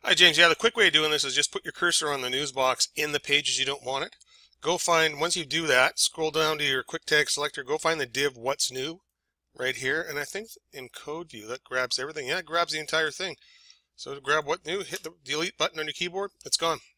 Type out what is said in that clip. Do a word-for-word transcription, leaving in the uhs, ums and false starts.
Hi James, yeah, the quick way of doing this is just put your cursor on the news box in the pages you don't want it. Go find, once you do that, scroll down to your quick tag selector, go find the div what's new right here, and I think in code view that grabs everything. Yeah, it grabs the entire thing. So to grab what new, hit the delete button on your keyboard, it's gone.